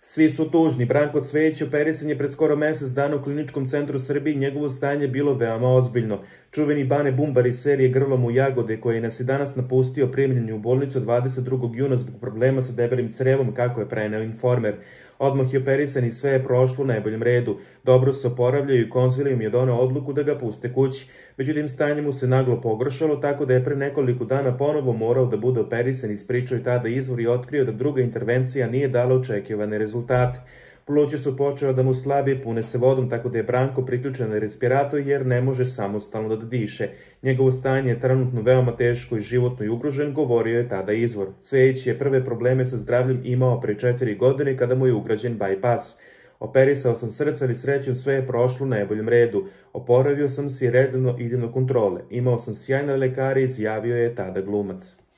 Svi su tužni. Branko Cvejić operisan je pre skoro mesec dana u Kliničkom centru Srbije i njegovo stanje je bilo veoma ozbiljno. Čuveni Bane Bumbar iz serije Grlom u jagode, koji nas je danas napustio, primljen je u bolnicu 22. juna zbog problema sa debelim crevom, kako je preneo Informer. Odmah je operisan i sve je prošlo u najboljem redu. Dobro se oporavljaju i konzilijum je doneo odluku da ga puste kući. Međutim, stanje mu se naglo pogoršalo, tako da je pre nekoliko dana ponovo morao da bude operisan, ispričao je tada izvor i otkrio da druga intervencija nije dala očekivane rezultate. Pluća su počeo da mu slabi, pune se vodom, tako da je Branko priključen na respirator jer ne može samostalno da diše. Njegovo stanje je trenutno veoma teško i životno i ugrožen, govorio je tada izvor. Cvejić je prve probleme sa zdravljem imao pre 4 godine kada mu je ugrađen bajpas. Operisao sam srce, ali srećom sve je prošlo u najboljem redu. Oporavio sam se i redovno idem na kontrole. Imao sam sjajne lekare, izjavio je tada glumac.